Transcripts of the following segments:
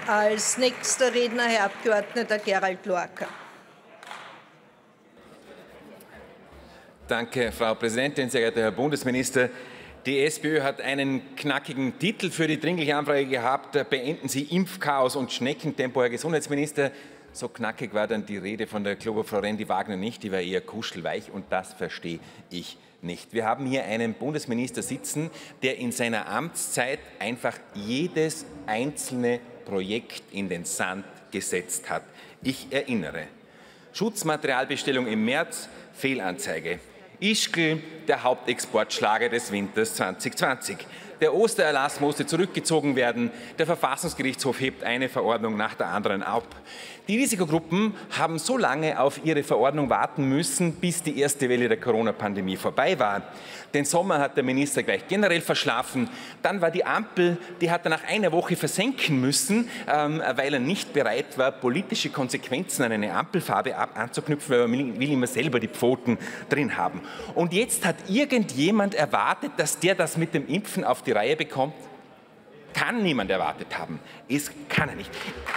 Als nächster Redner Herr Abgeordneter Gerald Lorca. Danke, Frau Präsidentin, sehr geehrter Herr Bundesminister. Die SPÖ hat einen knackigen Titel für die Dringliche Anfrage gehabt. Beenden Sie Impfchaos und Schneckentempo, Herr Gesundheitsminister. So knackig war dann die Rede von der Frau Rendi-Wagner nicht. Die war eher kuschelweich und das verstehe ich nicht. Wir haben hier einen Bundesminister sitzen, der in seiner Amtszeit einfach jedes einzelne Projekt in den Sand gesetzt hat. Ich erinnere. Schutzmaterialbestellung im März, Fehlanzeige. Ischgl, der Hauptexportschlager des Winters 2020. Der Ostererlass musste zurückgezogen werden. Der Verfassungsgerichtshof hebt eine Verordnung nach der anderen ab. Die Risikogruppen haben so lange auf ihre Verordnung warten müssen, bis die erste Welle der Corona-Pandemie vorbei war. Den Sommer hat der Minister gleich generell verschlafen. Dann war die Ampel, die hat er nach einer Woche versenken müssen, weil er nicht bereit war, politische Konsequenzen an eine Ampelfarbe anzuknüpfen, weil er will immer selber die Pfoten drin haben. Und jetzt hat irgendjemand erwartet, dass der das mit dem Impfen auf die Reihe bekommt? Kann niemand erwartet haben. Es kann er nicht.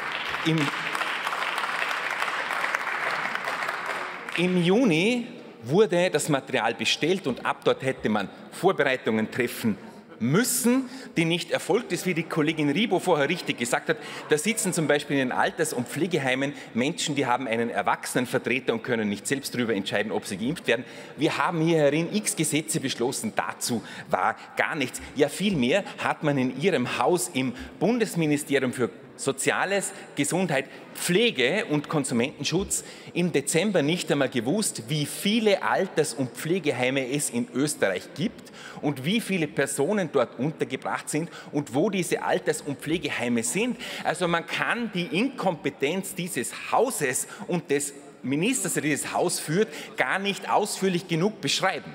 Im Juni wurde das Material bestellt und ab dort hätte man Vorbereitungen treffen müssen, die nicht erfolgt ist, wie die Kollegin Ribo vorher richtig gesagt hat. Da sitzen zum Beispiel in den Alters- und Pflegeheimen Menschen, die haben einen Erwachsenenvertreter und können nicht selbst darüber entscheiden, ob sie geimpft werden. Wir haben hier herin x Gesetze beschlossen, dazu war gar nichts. Ja, vielmehr hat man in Ihrem Haus im Bundesministerium für Soziales, Gesundheit, Pflege und Konsumentenschutz im Dezember nicht einmal gewusst, wie viele Alters- und Pflegeheime es in Österreich gibt und wie viele Personen dort untergebracht sind und wo diese Alters- und Pflegeheime sind. Also man kann die Inkompetenz dieses Hauses und des Ministers, der dieses Haus führt, gar nicht ausführlich genug beschreiben.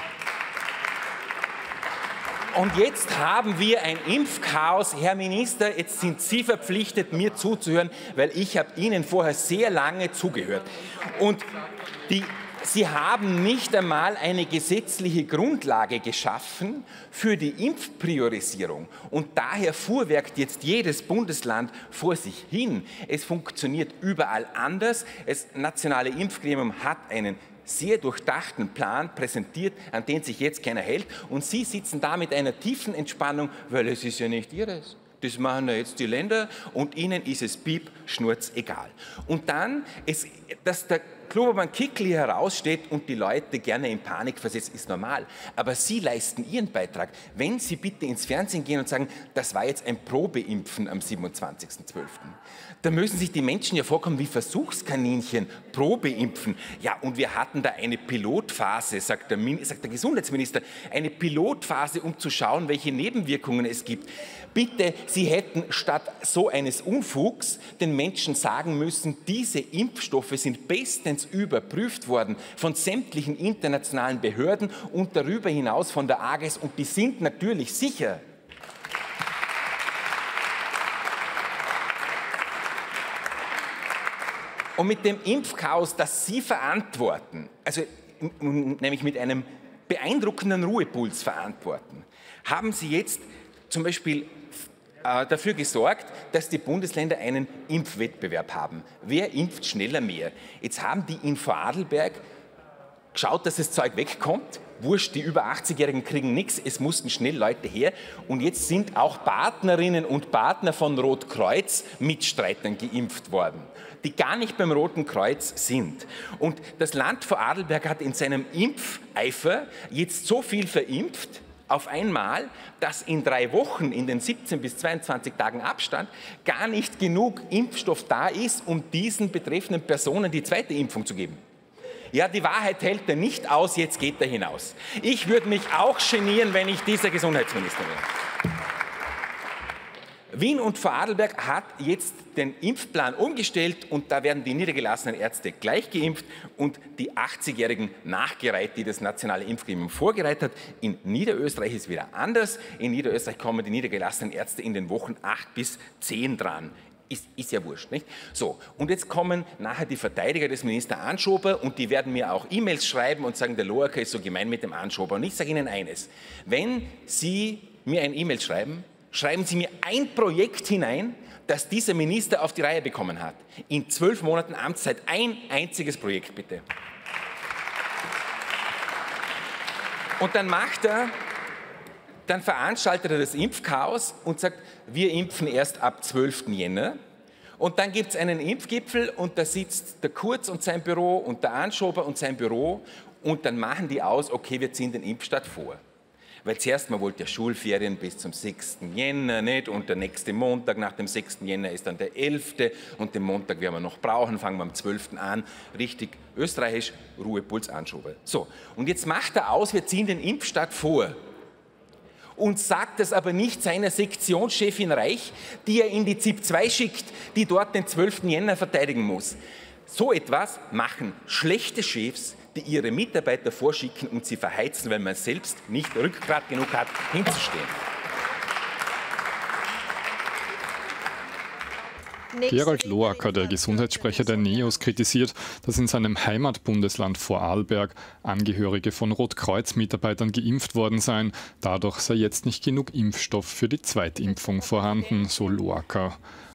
Und jetzt haben wir ein Impfchaos. Herr Minister, jetzt sind Sie verpflichtet, mir zuzuhören, weil ich habe Ihnen vorher sehr lange zugehört. Und Sie haben nicht einmal eine gesetzliche Grundlage geschaffen für die Impfpriorisierung. Und daher fuhrwerkt jetzt jedes Bundesland vor sich hin. Es funktioniert überall anders. Das nationale Impfgremium hat einen sehr durchdachten Plan präsentiert, an den sich jetzt keiner hält. Und Sie sitzen da mit einer tiefen Entspannung, weil es ist ja nicht Ihres. Das machen ja jetzt die Länder und Ihnen ist es piep, schnurz, egal. Und dann, dass der Klobermann-Kickl hier heraussteht und die Leute gerne in Panik versetzt, ist normal. Aber Sie leisten Ihren Beitrag. Wenn Sie bitte ins Fernsehen gehen und sagen, das war jetzt ein Probeimpfen am 27.12., da müssen sich die Menschen ja vorkommen wie Versuchskaninchen, Probeimpfen. Ja, und wir hatten da eine Pilotphase, sagt der Gesundheitsminister, eine Pilotphase, um zu schauen, welche Nebenwirkungen es gibt. Bitte, Sie hätten statt so eines Unfugs den Menschen sagen müssen, diese Impfstoffe sind bestens überprüft worden von sämtlichen internationalen Behörden und darüber hinaus von der AGES und die sind natürlich sicher. Und mit dem Impfchaos, das Sie verantworten, also nämlich mit einem beeindruckenden Ruhepuls verantworten, haben Sie jetzt zum Beispiel dafür gesorgt, dass die Bundesländer einen Impfwettbewerb haben. Wer impft schneller mehr? Jetzt haben die in Vorarlberg geschaut, dass das Zeug wegkommt. Wurscht, die über 80-Jährigen kriegen nichts, es mussten schnell Leute her. Und jetzt sind auch Partnerinnen und Partner von Rotkreuz Mitstreitern geimpft worden, die gar nicht beim Roten Kreuz sind. Und das Land Vorarlberg hat in seinem Impfeifer jetzt so viel verimpft, auf einmal, dass in 3 Wochen, in den 17 bis 22 Tagen Abstand, gar nicht genug Impfstoff da ist, um diesen betreffenden Personen die zweite Impfung zu geben. Ja, die Wahrheit hält er nicht aus, jetzt geht er hinaus. Ich würde mich auch genieren, wenn ich dieser Gesundheitsminister wäre. Wien und Vorarlberg hat jetzt den Impfplan umgestellt und da werden die niedergelassenen Ärzte gleich geimpft und die 80-Jährigen nachgereiht, die das nationale Impfgremium vorgereiht hat. In Niederösterreich ist es wieder anders. In Niederösterreich kommen die niedergelassenen Ärzte in den Wochen 8 bis 10 dran. Ist ja wurscht, nicht? So, und jetzt kommen nachher die Verteidiger des Minister Anschober und die werden mir auch E-Mails schreiben und sagen, der Lorca ist so gemein mit dem Anschober. Und ich sage Ihnen eines, wenn Sie mir ein E-Mail schreiben, schreiben Sie mir ein Projekt hinein, das dieser Minister auf die Reihe bekommen hat. In 12 Monaten Amtszeit ein einziges Projekt, bitte. Und dann veranstaltet er das Impfchaos und sagt, wir impfen erst ab 12. Jänner. Und dann gibt es einen Impfgipfel und da sitzt der Kurz und sein Büro und der Anschober und sein Büro und dann machen die aus, okay, wir ziehen den Impfstart vor. Weil zuerst mal wollte ja Schulferien bis zum 6. Jänner nicht und der nächste Montag nach dem 6. Jänner ist dann der 11. und den Montag werden wir noch brauchen, fangen wir am 12. an. Richtig österreichisch, Ruhepuls Anschober. So, und jetzt macht er aus, wir ziehen den Impfstart vor. Und sagt das aber nicht seiner Sektionschefin Reich, die er in die ZIP 2 schickt, die dort den 12. Jänner verteidigen muss. So etwas machen schlechte Chefs, die ihre Mitarbeiter vorschicken und sie verheizen, weil man selbst nicht Rückgrat genug hat, hinzustehen. Gerald Loacker, der Gesundheitssprecher der NEOS, kritisiert, dass in seinem Heimatbundesland Vorarlberg Angehörige von Rotkreuz-Mitarbeitern geimpft worden seien. Dadurch sei jetzt nicht genug Impfstoff für die Zweitimpfung vorhanden, so Loacker.